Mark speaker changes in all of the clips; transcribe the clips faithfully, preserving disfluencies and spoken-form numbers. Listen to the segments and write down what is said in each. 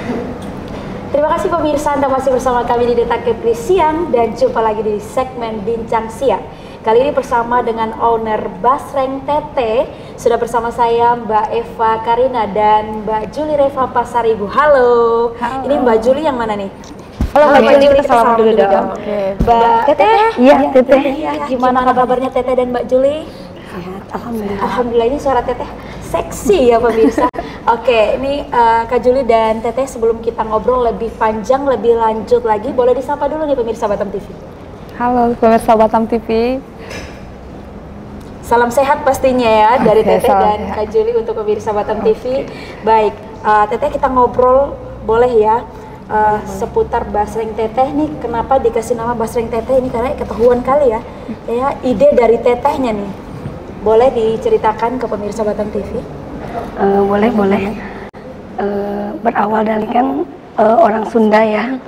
Speaker 1: Terima kasih pemirsa, Anda masih bersama kami di Detak Kepri Siang dan jumpa lagi di segmen Bincang Siang. Kali ini bersama dengan owner Basreng Teteh. Sudah bersama saya Mbak Eva Karina dan Mbak Juli Reva Pasaribu. Halo. Halo. Ini Mbak Juli yang mana nih?
Speaker 2: Halo, Halo Mbak Juli, kita salam dulu dong.
Speaker 1: Oke. Mbak Teteh?
Speaker 2: Iya, Teteh.
Speaker 1: Ya, gimana kabarnya Teteh dan Mbak Juli?
Speaker 2: Sehat, alhamdulillah.
Speaker 1: Alhamdulillah, ini suara Teteh seksi ya pemirsa. Oke, ini uh, Kak Juli dan Teteh, sebelum kita ngobrol lebih panjang, lebih lanjut lagi, boleh disapa dulu nih pemirsa Batam T V.
Speaker 2: Halo pemirsa Batam T V.
Speaker 1: Salam sehat pastinya ya dari
Speaker 2: Oke,
Speaker 1: Teteh dan
Speaker 2: sehat.
Speaker 1: Kak Juli untuk pemirsa Batam T V. Baik, uh, Teteh kita ngobrol boleh ya uh, seputar Basreng Teteh nih. Kenapa dikasih nama Basreng Teteh ini? Karena ketahuan kali ya, ya ide dari Tetehnya nih. Boleh diceritakan ke pemirsa Batam T V?
Speaker 2: Uh, boleh, boleh. Uh, berawal dari kan uh, orang Sunda ya.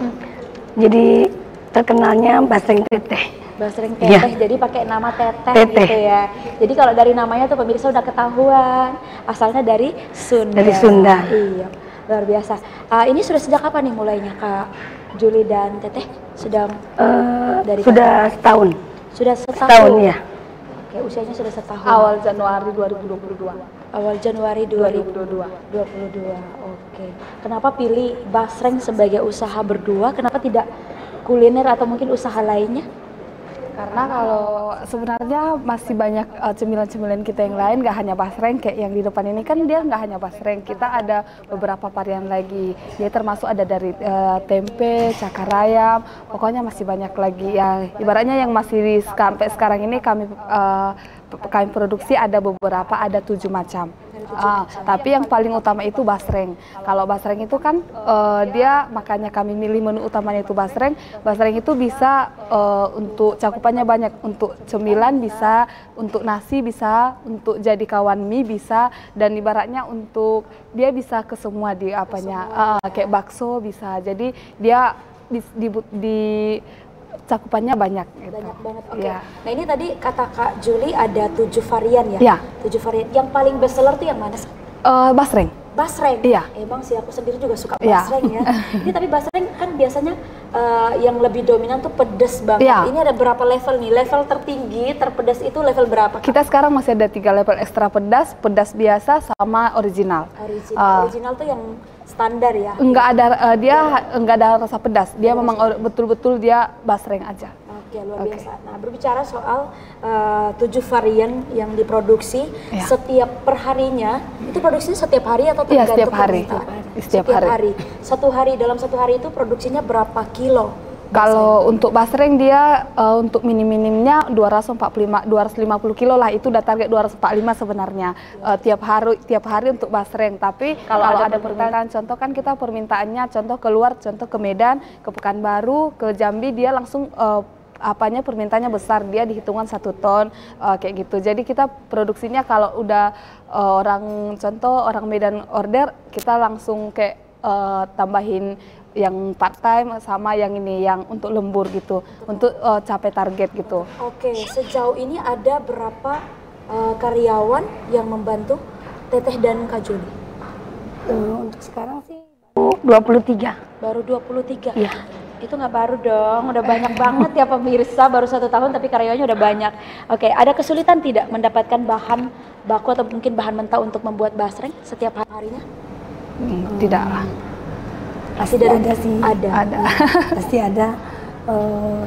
Speaker 2: Jadi terkenalnya Basreng Teteh.
Speaker 1: Basreng Teteh, ya. Jadi pakai nama Teteh, Teteh gitu ya. Jadi kalau dari namanya tuh pemirsa udah ketahuan asalnya dari Sunda.
Speaker 2: Dari Sunda.
Speaker 1: Iya, luar biasa. Uh, ini sudah sejak kapan nih mulainya Kak Juli dan Teteh? Sudah
Speaker 2: uh,
Speaker 1: dari
Speaker 2: sudah kapan? setahun.
Speaker 1: Sudah setahun.
Speaker 2: Setahun ya.
Speaker 1: Oke, usianya sudah setahun.
Speaker 3: Awal Januari dua ribu dua puluh dua.
Speaker 1: Awal Januari dua ribu dua puluh dua. Oke. Kenapa pilih Basreng sebagai usaha berdua? Kenapa tidak kuliner atau mungkin usaha lainnya?
Speaker 3: Karena kalau sebenarnya masih banyak uh, cemilan-cemilan kita yang lain, nggak hanya basreng kayak yang di depan ini kan dia nggak hanya basreng, kita ada beberapa varian lagi. Dia termasuk ada dari uh, tempe, cakar ayam, pokoknya masih banyak lagi ya. Ibaratnya yang masih di, sampai sekarang ini kami uh, kami produksi ada beberapa, ada tujuh macam. Ah, tapi yang paling utama itu basreng. Kalau basreng itu kan uh, dia makanya kami milih menu utamanya itu basreng. Basreng itu bisa uh, untuk cakupannya banyak, untuk cemilan bisa, untuk nasi bisa, untuk jadi kawan mie bisa, dan ibaratnya untuk dia bisa ke semua di apanya, uh, kayak bakso bisa. Jadi dia di, di, di cakupannya banyak gitu.
Speaker 1: Banyak banget, oke.
Speaker 3: Ya.
Speaker 1: Nah ini tadi kata Kak Juli ada tujuh varian ya?
Speaker 3: Ya.
Speaker 1: Tujuh varian. Yang paling best seller tuh yang mana?
Speaker 3: Uh, basreng.
Speaker 1: Basreng?
Speaker 3: Iya.
Speaker 1: Emang sih aku sendiri juga suka
Speaker 3: Iya.
Speaker 1: basreng ya. Ini tapi basreng kan biasanya uh, yang lebih dominan tuh pedes banget.
Speaker 3: Iya.
Speaker 1: Ini ada berapa level nih? Level tertinggi, terpedas itu level berapa? Kak?
Speaker 3: Kita sekarang masih ada tiga level ekstra pedas, pedas biasa sama original.
Speaker 1: Original,
Speaker 3: Uh,
Speaker 1: original tuh yang standar ya?
Speaker 3: Enggak ada uh, dia enggak ada rasa pedas. Dia memang betul-betul dia basreng aja.
Speaker 1: Oke, luar
Speaker 3: Oke.
Speaker 1: biasa. Nah, berbicara soal uh, tujuh varian yang diproduksi
Speaker 3: Ya.
Speaker 1: setiap perharinya, itu produksinya setiap hari atau
Speaker 3: Iya,
Speaker 1: tergantung
Speaker 3: setiap hari.
Speaker 1: permintaan?
Speaker 3: Setiap hari.
Speaker 1: Satu hari, dalam satu hari itu produksinya berapa kilo?
Speaker 3: Kalau untuk basreng dia uh, untuk minim-minimnya dua ratus empat puluh lima dua ratus lima puluh kilo lah, itu udah target dua ratus empat puluh lima sebenarnya uh, tiap hari tiap hari untuk basreng. Tapi kalau, kalau ada, ada permintaan, contoh kan kita permintaannya contoh keluar, contoh ke Medan, ke Pekanbaru, ke Jambi, dia langsung uh, apanya permintaannya besar, dia dihitungan satu ton uh, kayak gitu. Jadi kita produksinya kalau udah uh, orang contoh orang Medan order, kita langsung kayak uh, tambahin yang part time sama yang ini yang untuk lembur gitu, untuk uh, capai target gitu.
Speaker 1: Oke, sejauh ini ada berapa uh, karyawan yang membantu Teteh dan Kak Juli?
Speaker 2: Uh, untuk sekarang sih dua puluh tiga.
Speaker 1: Baru dua puluh tiga?
Speaker 2: Iya.
Speaker 1: Itu nggak baru dong, udah banyak banget ya pemirsa, baru satu tahun tapi karyawannya udah banyak. Oke, ada kesulitan tidak mendapatkan bahan baku atau mungkin bahan mentah untuk membuat basreng setiap harinya?
Speaker 3: Hmm, tidak lah.
Speaker 2: Pasti
Speaker 1: dari,
Speaker 2: ada sih.
Speaker 1: Ada.
Speaker 3: Ada.
Speaker 2: Pasti ada. Uh,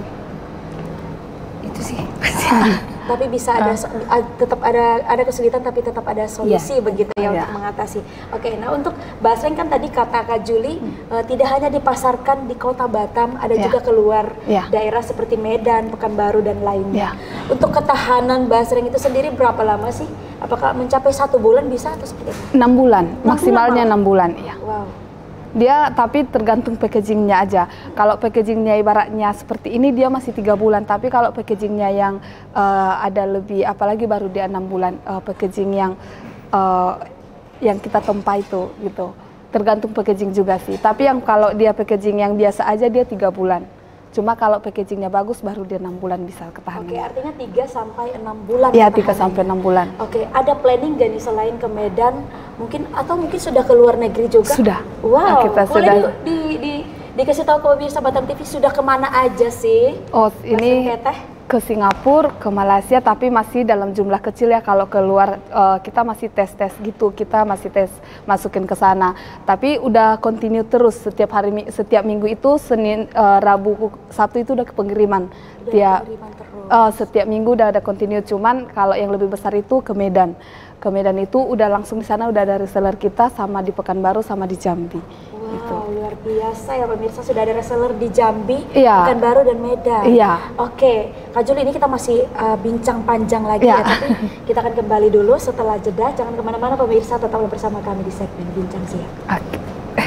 Speaker 2: itu sih pasti ada.
Speaker 1: Tapi bisa ada uh. tetap ada ada kesulitan tapi tetap ada solusi, yeah. begitu ya, yeah. untuk mengatasi. Oke, nah untuk basreng kan tadi kata Kak Juli hmm. uh, tidak hanya dipasarkan di kota Batam, ada yeah. juga keluar yeah. daerah seperti Medan, Pekanbaru dan lainnya. Yeah. Untuk ketahanan basreng itu sendiri berapa lama sih? Apakah mencapai satu bulan bisa atau seperti apa?
Speaker 3: enam bulan, maksimalnya enam bulan, ya.
Speaker 1: Wow.
Speaker 3: Dia tapi tergantung packagingnya aja. Kalau packagingnya ibaratnya seperti ini dia masih tiga bulan. Tapi kalau packagingnya yang uh, ada lebih, apalagi baru dia enam bulan, uh, packaging yang uh, yang kita tempa itu gitu. Tergantung packaging juga sih. Tapi yang kalau dia packaging yang biasa aja dia tiga bulan. Cuma kalau packagingnya bagus baru dia enam bulan bisa ketahanan.
Speaker 1: Oke, artinya tiga sampai enam bulan.
Speaker 3: Iya, tiga sampai enam bulan.
Speaker 1: Oke, ada planning gak nih selain ke Medan, mungkin atau mungkin sudah ke luar negeri juga?
Speaker 3: Sudah.
Speaker 1: Wow,
Speaker 3: nah, kita
Speaker 1: boleh
Speaker 3: sudah.
Speaker 1: Di, di, di, dikasih tahu ke pemirsa Batam T V sudah kemana aja sih?
Speaker 3: Oh, ini
Speaker 1: Teteh?
Speaker 3: Ke Singapura, ke Malaysia, tapi masih dalam jumlah kecil ya. Kalau keluar uh, kita masih tes-tes gitu, kita masih tes masukin ke sana. Tapi udah continue terus setiap hari, setiap minggu itu Senin, uh, Rabu, Sabtu itu udah ke pengiriman. Dia uh, setiap minggu udah ada continue. Cuman kalau yang lebih besar itu ke Medan. Ke Medan itu udah langsung di sana udah ada reseller kita sama di Pekanbaru sama di Jambi.
Speaker 1: Wow,
Speaker 3: gitu.
Speaker 1: luar biasa ya pemirsa, sudah ada reseller di Jambi,
Speaker 3: iya.
Speaker 1: Pekanbaru dan Medan.
Speaker 3: Iya.
Speaker 1: Oke, Kak Juli, ini kita masih uh, bincang panjang lagi
Speaker 3: iya.
Speaker 1: ya, tapi kita akan kembali dulu setelah jeda. Jangan kemana-mana pemirsa, tetaplah bersama kami di segmen Bincang Siang.
Speaker 3: Oke.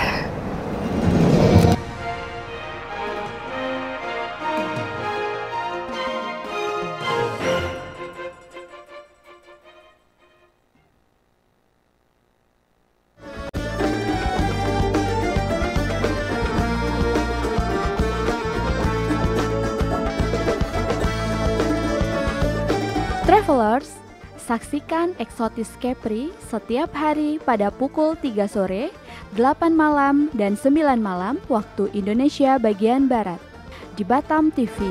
Speaker 4: Travelers, saksikan Exotis Capri setiap hari pada pukul tiga sore, delapan malam, dan sembilan malam waktu Indonesia bagian Barat di Batam T V.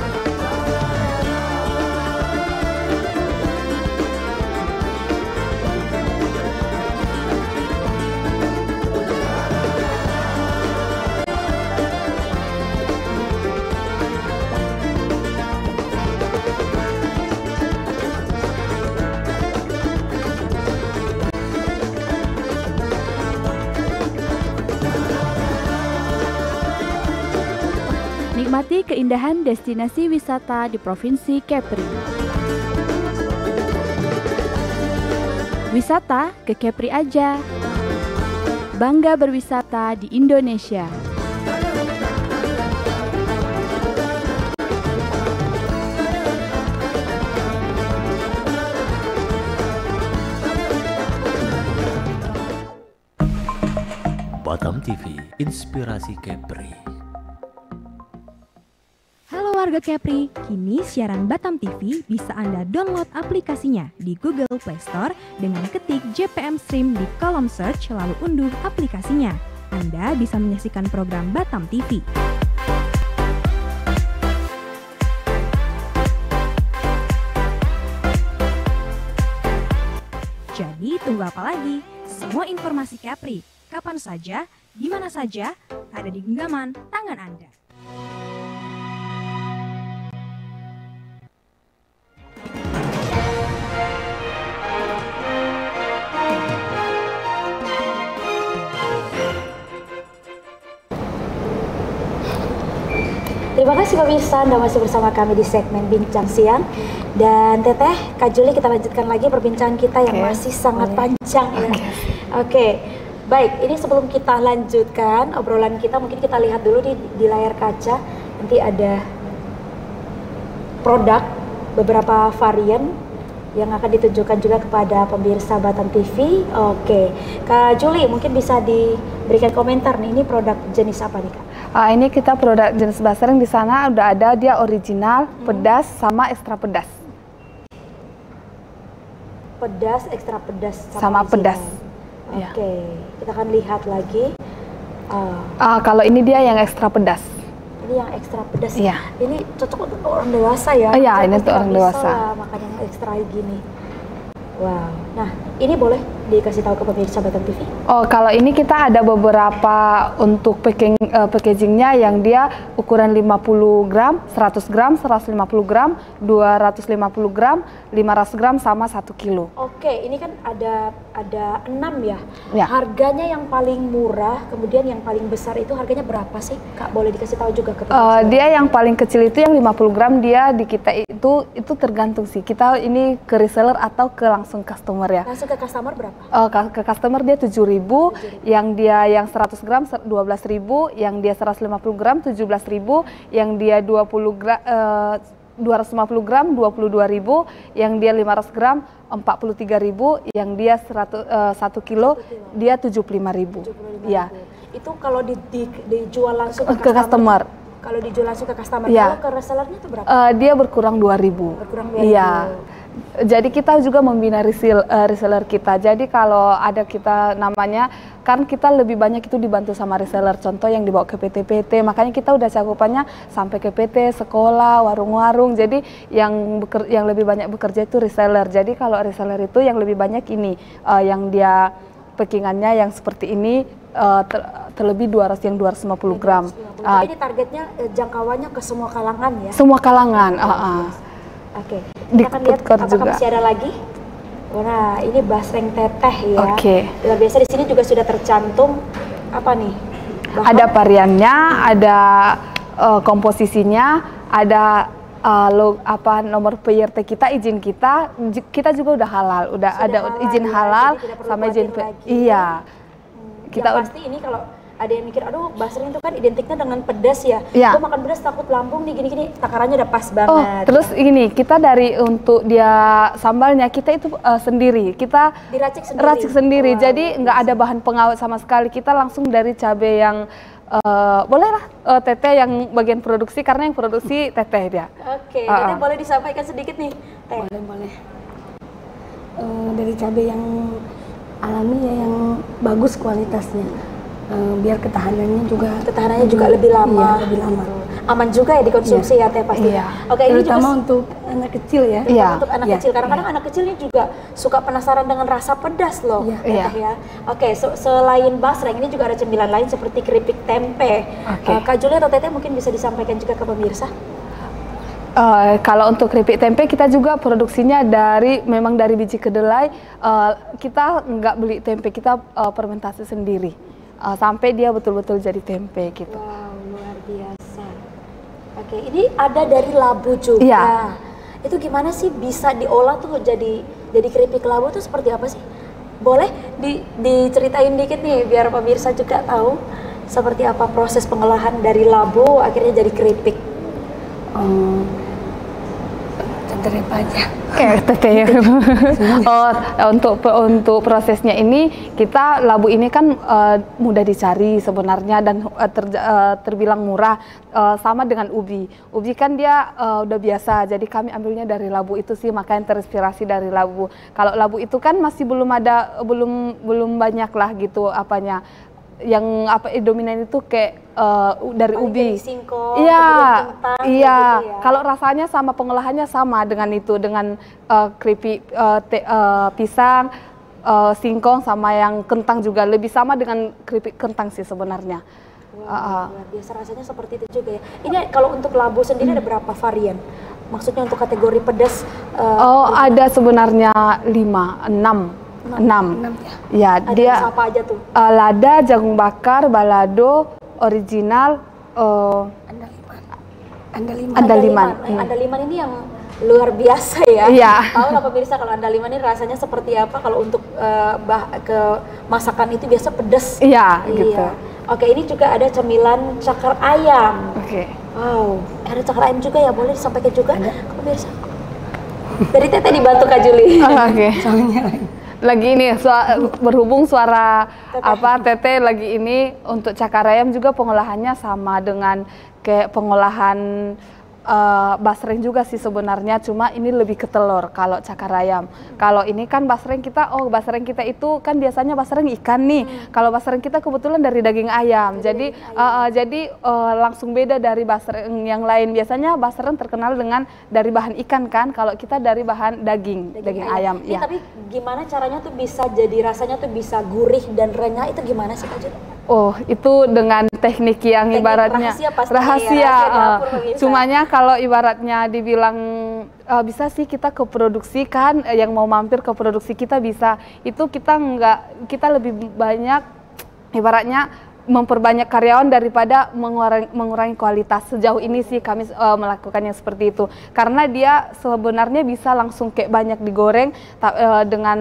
Speaker 4: Nikmati keindahan destinasi wisata di Provinsi Kepri. Wisata ke Kepri aja. Bangga berwisata di Indonesia.
Speaker 5: Batam T V, inspirasi Kepri.
Speaker 6: Warga Kepri, kini siaran Batam T V bisa Anda download aplikasinya di Google Play Store dengan ketik J P M Stream di kolom search lalu unduh aplikasinya. Anda bisa menyaksikan program Batam T V. Jadi tunggu apa lagi? Semua informasi Kepri, kapan saja, di mana saja, ada di genggaman tangan Anda.
Speaker 1: Terima kasih pemirsa, Anda masih bersama kami di segmen Bincang Siang. Dan Teteh, Kak Juli, kita lanjutkan lagi perbincangan kita yang okay. masih sangat Boleh. panjang ya. Oke, okay. okay. Baik, ini sebelum kita lanjutkan obrolan kita, mungkin kita lihat dulu di, di layar kaca. Nanti ada produk, beberapa varian yang akan ditunjukkan juga kepada pemirsa Batam T V. Oke, Kak Juli, mungkin bisa diberikan komentar nih, ini produk jenis apa nih Kak?
Speaker 3: Uh, ini kita produk jenis basreng di sana udah ada, dia original, hmm. pedas sama ekstra pedas.
Speaker 1: Pedas, ekstra pedas sama,
Speaker 3: sama pedas.
Speaker 1: Oke, okay. ya. Kita akan lihat lagi. Uh,
Speaker 3: uh, kalau ini dia yang ekstra pedas.
Speaker 1: Ini yang ekstra pedas.
Speaker 3: Iya.
Speaker 1: Ini cocok untuk orang dewasa ya?
Speaker 3: Iya, uh, ini untuk orang dewasa.
Speaker 1: Lah, makan yang ekstra gini. Wow. Nah, ini boleh dikasih tahu ke pemirsa Batam T V?
Speaker 3: Oh, kalau ini kita ada beberapa untuk packing, uh, packagingnya yang dia ukuran lima puluh gram, seratus gram, seratus lima puluh gram, dua ratus lima puluh gram, lima ratus gram sama satu kilo.
Speaker 1: Oke, ini kan ada ada enam ya?
Speaker 3: Ya.
Speaker 1: Harganya yang paling murah, kemudian yang paling besar itu harganya berapa sih? Kak, boleh dikasih tahu juga ke pemirsa?
Speaker 3: Uh, dia yang paling kecil itu yang lima puluh gram, dia di kita itu itu tergantung sih. Kita ini ke reseller atau ke langsung customer ya.
Speaker 1: Langsung ke customer berapa?
Speaker 3: Uh, ke, ke customer dia tujuh ribu, yang dia yang seratus gram dua belas ribu, yang dia seratus lima puluh gram tujuh belas ribu, yang dia dua puluh gram uh, dua ratus lima puluh gram dua puluh dua ribu, yang dia lima ratus gram empat puluh tiga ribu, yang dia seratus, uh, satu kilo, kilo dia tujuh puluh lima ribu.
Speaker 1: Ya. Itu kalau di, di, dijual langsung ke,
Speaker 3: ke customer.
Speaker 1: customer Kalau dijual langsung ke customer,
Speaker 3: ya.
Speaker 1: kalau ke resellernya itu berapa?
Speaker 3: Uh, dia berkurang dua ribu.
Speaker 1: Berkurang dua ribu.
Speaker 3: Iya. Jadi kita juga membina resell, uh, reseller kita. Jadi kalau ada kita namanya, kan kita lebih banyak itu dibantu sama reseller. Contoh yang dibawa ke P T P T, makanya kita udah cakupannya sampai ke P T, sekolah, warung-warung. Jadi yang beker, yang lebih banyak bekerja itu reseller. Jadi kalau reseller itu yang lebih banyak ini, uh, yang dia packingannya yang seperti ini, uh, ter, terlebih dua ratus yang dua ratus lima puluh gram.
Speaker 1: Tapi uh, ini targetnya eh, jangkauannya ke semua kalangan ya?
Speaker 3: Semua kalangan. Uh, uh.
Speaker 1: Oke, okay. Kita akan lihat apakah juga masih ada lagi. Nah, ini basreng teteh ya.
Speaker 3: Oke. Okay.
Speaker 1: Biasa di sini juga sudah tercantum apa nih?
Speaker 3: Bahan? Ada variannya, ada uh, komposisinya, ada uh, lo, apa nomor P R T kita, izin kita, kita juga udah halal, udah sudah ada halal, izin halal ya, sama izin P. Iya.
Speaker 1: Hmm, kita pasti ini kalau ada yang mikir, aduh basreng itu kan identiknya dengan pedas ya.
Speaker 3: Ya.
Speaker 1: Gue makan pedas takut lambung nih gini-gini, takarannya udah pas banget.
Speaker 3: Oh, terus ini kita dari untuk dia sambalnya kita itu uh, sendiri, kita
Speaker 1: diracik sendiri.
Speaker 3: Racik sendiri.
Speaker 1: Wow.
Speaker 3: Jadi nggak ada bahan pengawet sama sekali. Kita langsung dari cabai yang uh, bolehlah uh, teteh yang bagian produksi karena yang produksi teteh dia.
Speaker 1: Oke, okay.
Speaker 3: uh,
Speaker 1: teteh uh. boleh disampaikan sedikit nih. Teh.
Speaker 2: Boleh boleh. Uh, dari cabai yang alami ya, yang bagus kualitasnya. Uh, biar ketahanannya juga
Speaker 1: ketahanannya juga lebih lama,
Speaker 2: iya, lebih lama.
Speaker 1: Aman juga ya dikonsumsi iya. ya teh pasti.
Speaker 3: Iya.
Speaker 1: Oke, ini
Speaker 2: terutama
Speaker 1: juga
Speaker 2: untuk anak kecil ya.
Speaker 1: Iya. Untuk anak
Speaker 2: iya.
Speaker 1: kecil, kadang-kadang iya. anak kecil ini juga suka penasaran dengan rasa pedas loh.
Speaker 2: Iya.
Speaker 1: Ya, teh, ya. Oke, so, selain basreng ini juga ada cemilan lain seperti keripik tempe. Okay. Uh, Kak Julie atau Teteh mungkin bisa disampaikan juga ke pemirsa.
Speaker 3: Uh, kalau untuk keripik tempe kita juga produksinya dari memang dari biji kedelai. Uh, kita nggak beli tempe, kita uh, fermentasi sendiri. Uh, sampai dia betul-betul jadi tempe gitu.
Speaker 1: Wow, luar biasa. Oke, ini ada dari labu juga.
Speaker 3: Iya.
Speaker 1: Itu gimana sih bisa diolah tuh jadi jadi keripik labu tuh seperti apa sih? Boleh di, diceritain dikit nih biar pemirsa juga tahu seperti apa proses pengolahan dari labu akhirnya jadi keripik.
Speaker 2: Um, Teteh aja.
Speaker 3: Kayak teteh. Oh, untuk untuk prosesnya ini kita labu ini kan uh, mudah dicari sebenarnya dan uh, ter, uh, terbilang murah uh, sama dengan ubi. Ubi kan dia uh, udah biasa, jadi kami ambilnya dari labu itu sih, makanya terinspirasi dari labu. Kalau labu itu kan masih belum ada, belum belum banyak lah gitu apanya. Yang apa dominan itu kayak uh, dari
Speaker 1: paling
Speaker 3: ubi.
Speaker 1: Dari singkong,
Speaker 3: iya,
Speaker 1: kentang,
Speaker 3: iya.
Speaker 1: Gitu ya.
Speaker 3: Kalau rasanya sama pengolahannya sama dengan itu, dengan uh, keripik uh, te, uh, pisang, uh, singkong sama yang kentang juga lebih sama dengan keripik kentang sih sebenarnya.
Speaker 1: Wow,
Speaker 3: uh,
Speaker 1: luar biasa rasanya seperti itu juga ya. Ini kalau untuk labu sendiri hmm. ada berapa varian? Maksudnya untuk kategori pedas? Uh,
Speaker 3: oh, ada sebenarnya lima, enam. enam. enam. Ya,
Speaker 1: ada
Speaker 3: dia
Speaker 1: apa aja tuh?
Speaker 3: Uh, lada, jagung bakar, balado, original, uh,
Speaker 2: andaliman.
Speaker 3: Andaliman.
Speaker 1: Hmm. Andaliman ini yang luar biasa ya.
Speaker 3: Iya.
Speaker 1: Tahu nggak pemirsa kalau andaliman ini rasanya seperti apa? Kalau untuk uh, bah ke masakan itu biasa pedas.
Speaker 3: Iya, gitu.
Speaker 1: Iya. Oke, ini juga ada cemilan cakar ayam.
Speaker 3: Oke.
Speaker 1: Wow, ada cakar ayam juga ya, boleh disampaikan juga ke pemirsa. Dari Teteh dibantu Kak Julie.
Speaker 3: Oh, oke. Lagi ini suara, berhubung suara Teteh. apa Teteh lagi ini untuk cakar ayam juga pengolahannya sama dengan kayak pengolahan uh, basreng juga sih sebenarnya, cuma ini lebih ke telur kalau cakar ayam. Hmm. Kalau ini kan basreng kita, oh basreng kita itu kan biasanya basreng ikan nih. Hmm. Kalau basreng kita kebetulan dari daging ayam. Dari jadi daging ayam. Uh, uh, jadi uh, langsung beda dari basreng yang lain. Biasanya basreng terkenal dengan dari bahan ikan kan, kalau kita dari bahan daging, daging, daging ayam. ayam.
Speaker 1: Ini, ya. Tapi gimana caranya tuh bisa jadi rasanya tuh bisa gurih dan renyah, itu gimana sih Kak Julie?
Speaker 3: Oh, itu dengan teknik yang teknik ibaratnya
Speaker 1: rahasia,
Speaker 3: rahasia.
Speaker 1: Ya, rahasia
Speaker 3: uh, cumanya kalau ibaratnya dibilang uh, bisa sih kita ke produksi kan, uh, yang mau mampir ke produksi kita bisa. Itu kita nggak, kita lebih banyak ibaratnya memperbanyak karyawan daripada mengurangi, mengurangi kualitas. Sejauh ini sih kami uh, melakukannya seperti itu. Karena dia sebenarnya bisa langsung kayak banyak digoreng uh, dengan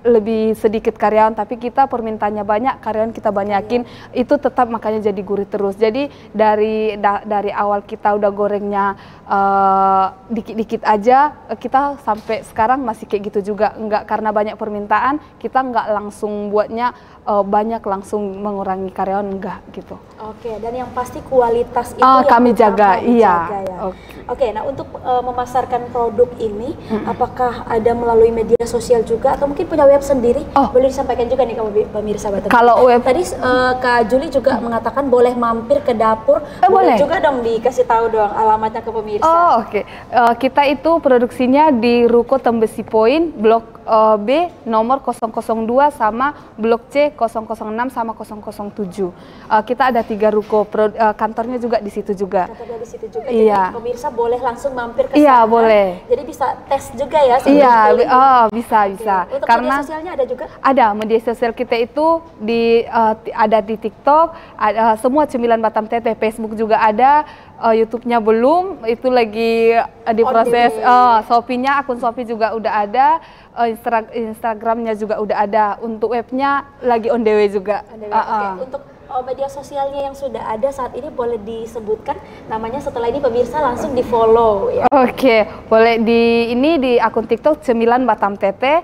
Speaker 3: lebih sedikit karyawan, tapi kita permintaannya banyak, karyawan kita banyakin, itu tetap makanya jadi gurih terus. Jadi dari da, dari awal kita udah gorengnya dikit-dikit uh, aja, kita sampai sekarang masih kayak gitu juga. Enggak, karena banyak permintaan, kita nggak langsung buatnya uh, banyak langsung mengurangi karyawan, enggak gitu.
Speaker 1: Oke, dan yang pasti kualitas itu
Speaker 3: uh,
Speaker 1: yang
Speaker 3: kami jaga, iya.
Speaker 1: Jaga, ya.
Speaker 3: Oke.
Speaker 1: Oke, nah untuk uh, memasarkan produk ini, hmm. apakah ada melalui media sosial juga atau mungkin punya web sendiri?
Speaker 3: Oh.
Speaker 1: Boleh disampaikan juga nih ke pemirsa Batam.
Speaker 3: Kalau web
Speaker 1: tadi uh, Kak Juli juga hmm. mengatakan boleh mampir ke dapur.
Speaker 3: Eh, boleh.
Speaker 1: Boleh juga dong dikasih tahu dong alamatnya ke pemirsa.
Speaker 3: Oh oke, okay. uh, kita itu produksinya di Ruko Tembesi Point, Blok uh, B nomor nol nol dua sama Blok C nol nol enam sama nol nol tujuh. Uh, kita ada tiga ruko, pro, uh, kantornya juga di situ juga.
Speaker 1: Kantornya di situ juga.
Speaker 3: Iya.
Speaker 1: Jadi pemirsa boleh langsung mampir ke
Speaker 3: iya,
Speaker 1: sana.
Speaker 3: boleh.
Speaker 1: Jadi bisa tes juga ya.
Speaker 3: Iya, oh bisa bisa.
Speaker 1: Oke. Untuk
Speaker 3: karena
Speaker 1: media sosialnya ada juga?
Speaker 3: Ada, media sosial kita itu di uh, ada di TikTok, ada, uh, semua Cemilan Batam Teteh, Facebook juga ada, uh, YouTube-nya belum, itu lagi uh, diproses. Uh, Shopee-nya, akun Shopee juga udah ada, uh, Instra Instagram-nya juga udah ada, untuk webnya lagi on the way juga.
Speaker 1: On the way.
Speaker 3: Uh, uh.
Speaker 1: Okay. Untuk oh, media sosialnya yang sudah ada saat ini boleh disebutkan namanya, setelah ini pemirsa langsung di follow ya.
Speaker 3: Oke, okay. Boleh di ini di akun TikTok Cemilan Batam Teteh,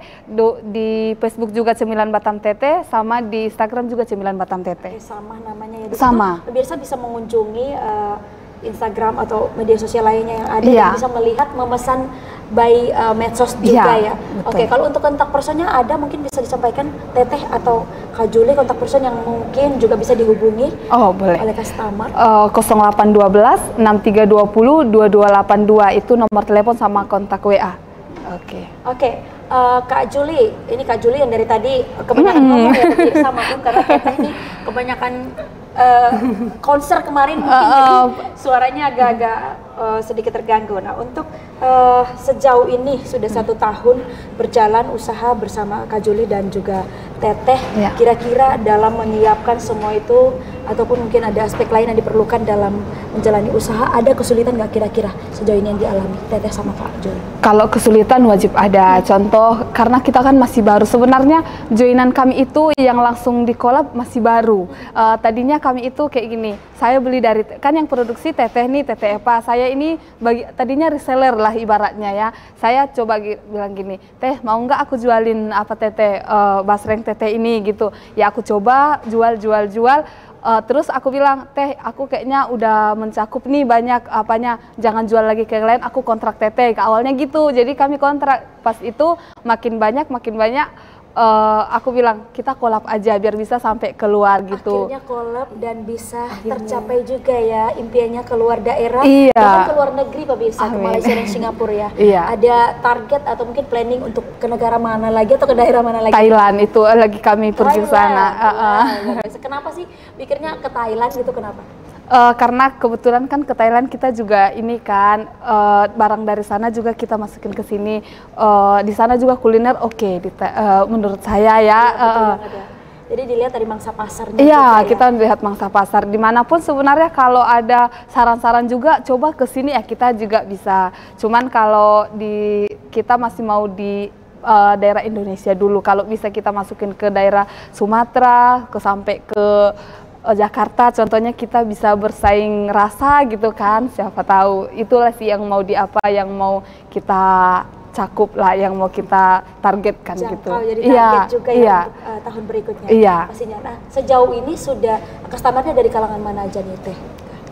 Speaker 3: di Facebook juga Cemilan Batam Teteh, sama di Instagram juga Cemilan Batam Teteh.
Speaker 1: Sama namanya ya. Di
Speaker 3: sama.
Speaker 1: Pemirsa bisa mengunjungi uh, Instagram atau media sosial lainnya yang ada,
Speaker 3: yeah.
Speaker 1: dan bisa melihat, memesan by uh, medsos juga yeah, ya. Oke, okay, kalau untuk kontak personnya ada, mungkin bisa disampaikan Teteh atau Kak Juli, kontak person yang mungkin juga bisa dihubungi
Speaker 3: oh, boleh.
Speaker 1: oleh customer.
Speaker 3: Uh, nol delapan satu dua enam tiga dua nol dua dua delapan dua itu nomor telepon sama kontak W A. Oke. Okay.
Speaker 1: Oke, okay. uh, Kak Juli, ini Kak Juli yang dari tadi kebanyakan mm. ngomong ya tadi sama aku, karena Teteh ini kebanyakan uh, konser kemarin mungkin uh, jadi suaranya agak-agak uh, sedikit terganggu. Nah, untuk uh, sejauh ini sudah satu tahun berjalan usaha bersama Kak Juli dan juga Teteh,
Speaker 3: ya.
Speaker 1: Kira-kira dalam menyiapkan semua itu ataupun mungkin ada aspek lain yang diperlukan dalam menjalani usaha, ada kesulitan nggak kira-kira sejauh ini yang dialami Teteh sama Kak Juli?
Speaker 3: Kalau kesulitan wajib ada. Contoh, karena kita kan masih baru. Sebenarnya joinan kami itu yang langsung di collab masih baru. Uh, tadinya kami itu kayak gini, saya beli dari, kan yang produksi Teteh nih, Teteh Epa. Saya ini bagi, tadinya reseller lah ibaratnya ya. Saya coba bilang gini, Teh mau nggak aku jualin apa Teteh, uh, basreng Teteh ini gitu. Ya aku coba jual, jual, jual. Uh, terus aku bilang, Teh, aku kayaknya udah mencakup nih banyak apanya, jangan jual lagi ke yang lain, aku kontrak Teteh. Ke awalnya gitu, jadi kami kontrak. Pas itu makin banyak, makin banyak, uh, aku bilang, kita collab aja biar bisa sampai keluar gitu.
Speaker 1: Akhirnya collab dan bisa Akhirnya. tercapai juga ya, impiannya keluar daerah,
Speaker 3: iya.
Speaker 1: bahkan keluar negeri Pak, bisa ke Malaysia dan Singapura ya.
Speaker 3: Iya.
Speaker 1: Ada target atau mungkin planning untuk ke negara mana lagi atau ke daerah mana lagi?
Speaker 3: Thailand, itu lagi kami pergi ke sana. Uh -uh.
Speaker 1: Kenapa sih pikirnya ke Thailand gitu, kenapa?
Speaker 3: Uh, karena kebetulan kan ke Thailand kita juga ini kan uh, barang dari sana juga kita masukin ke sini. Uh, di sana juga kuliner oke okay, uh, menurut saya ya.
Speaker 1: Iya,
Speaker 3: uh,
Speaker 1: Jadi dilihat dari mangsa pasarnya.
Speaker 3: Iya,
Speaker 1: juga,
Speaker 3: kita
Speaker 1: ya?
Speaker 3: lihat mangsa pasar. Dimanapun sebenarnya kalau ada saran-saran juga coba ke sini ya, kita juga bisa. Cuman kalau di kita masih mau di uh, daerah Indonesia dulu. Kalau bisa kita masukin ke daerah Sumatera, ke sampai ke uh, Jakarta, contohnya kita bisa bersaing rasa gitu kan. Siapa tahu itulah sih yang mau di apa, yang mau kita cakup lah, yang mau kita targetkan. Jangkau, gitu.
Speaker 1: Jadi target
Speaker 3: iya,
Speaker 1: juga
Speaker 3: iya.
Speaker 1: ya untuk uh, tahun berikutnya.
Speaker 3: Iya.
Speaker 1: Pastinya. Nah, sejauh ini sudah customernya dari kalangan mana aja nih Teh?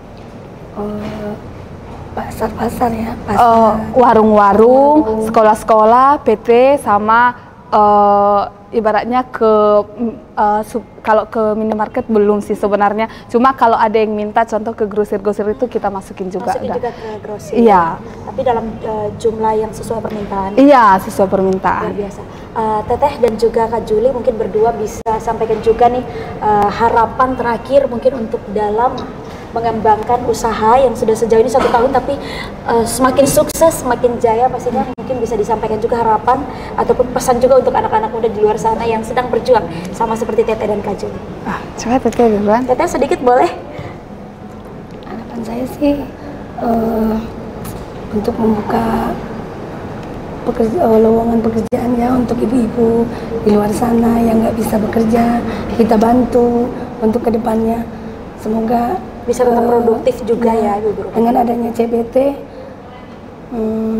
Speaker 2: Uh, pasar-pasar ya.
Speaker 3: Warung-warung, uh, sekolah-sekolah, P T, sama uh, ibaratnya ke uh, sub, kalau ke minimarket belum sih sebenarnya. Cuma kalau ada yang minta contoh ke grosir-grosir itu kita masukin juga.
Speaker 1: Masukin
Speaker 3: udah.
Speaker 1: juga ke grosir.
Speaker 3: Iya.
Speaker 1: Tapi dalam uh, jumlah yang sesuai permintaan.
Speaker 3: Iya, sesuai permintaan.
Speaker 1: Luar biasa. Uh, Teteh dan juga Kak Juli mungkin berdua bisa sampaikan juga nih uh, harapan terakhir mungkin untuk dalam mengembangkan usaha yang sudah sejauh ini satu tahun tapi uh, semakin sukses, semakin jaya, pastinya mungkin bisa disampaikan juga harapan ataupun pesan juga untuk anak-anak muda di luar sana yang sedang berjuang sama seperti Teteh dan Kak Juli.
Speaker 3: Ah, coba Teteh duluan.
Speaker 1: Teteh sedikit boleh?
Speaker 2: Harapan saya sih uh, untuk membuka pekerja, lowongan pekerjaan ya untuk ibu-ibu di luar sana yang nggak bisa bekerja, kita bantu untuk kedepannya. Semoga
Speaker 1: bisa tetap uh, produktif juga ya, ya Ibu.
Speaker 2: Dengan adanya C B T hmm,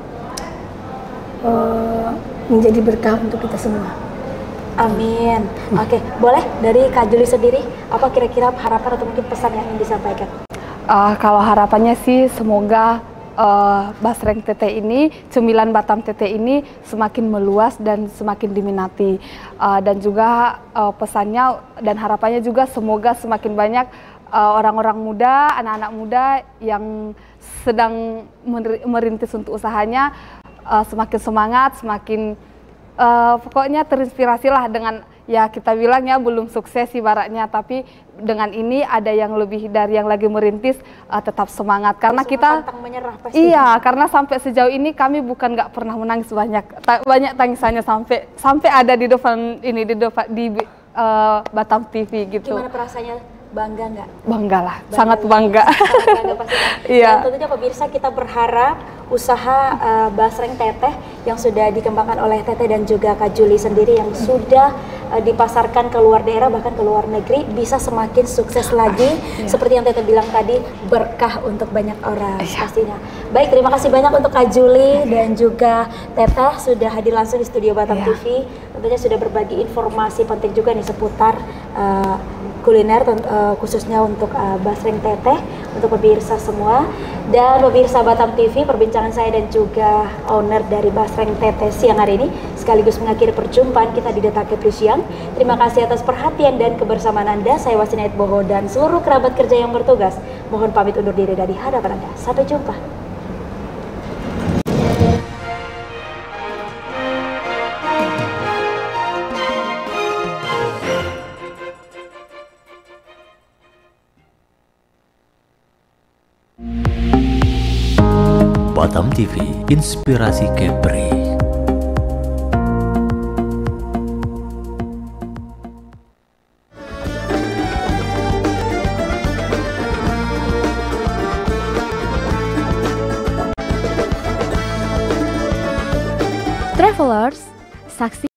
Speaker 2: uh, menjadi berkah untuk kita semua.
Speaker 1: Amin. Oke, okay. Boleh dari Kak Juli sendiri, apa kira-kira harapan atau mungkin pesan yang ingin disampaikan?
Speaker 3: Uh, kalau harapannya sih semoga uh, Basreng T T ini, cemilan Batam T T ini semakin meluas dan semakin diminati. Uh, dan juga uh, pesannya dan harapannya juga semoga semakin banyak orang-orang uh, muda, anak-anak muda yang sedang merintis untuk usahanya uh, semakin semangat, semakin Uh, pokoknya terinspirasilah dengan, ya kita bilang ya belum sukses ibaratnya, tapi dengan ini ada yang lebih dari yang lagi merintis, uh, tetap semangat karena
Speaker 1: Semua
Speaker 3: kita
Speaker 1: menyerah pasti.
Speaker 3: Iya, karena sampai sejauh ini kami bukan nggak pernah menangis banyak, ta banyak tangisannya sampai sampai ada di depan ini di depan di uh, Batam T V gitu.
Speaker 1: Gimana perasaannya? Bangga nggak?
Speaker 3: Bangga lah,
Speaker 1: bangga
Speaker 3: sangat bangga.
Speaker 1: Sangat bangga pasti.
Speaker 3: Iya.
Speaker 1: Dan tentunya pemirsa, kita berharap usaha uh, Basreng Teteh yang sudah dikembangkan oleh Teteh dan juga Kak Juli sendiri yang sudah uh, dipasarkan ke luar daerah bahkan ke luar negeri bisa semakin sukses lagi. Iya. Seperti yang Teteh bilang tadi, berkah untuk banyak orang. Iya. Pastinya. Baik, terima kasih banyak untuk Kak Juli dan juga Teteh sudah hadir langsung di studio Batam iya. T V. Tentunya sudah berbagi informasi penting juga nih seputar uh, kuliner uh, khususnya untuk uh, Basreng Teteh untuk pemirsa semua. Dan pemirsa Batam T V, perbincangan saya dan juga owner dari Basreng Teteh siang hari ini sekaligus mengakhiri perjumpaan kita di Detak Kepri siang. Terima kasih atas perhatian dan kebersamaan Anda. Saya Wasinait Boho dan seluruh kerabat kerja yang bertugas mohon pamit undur diri dari hadapan Anda. Sampai jumpa.
Speaker 5: Batam T V, inspirasi Kepri.
Speaker 4: Travelers, saksi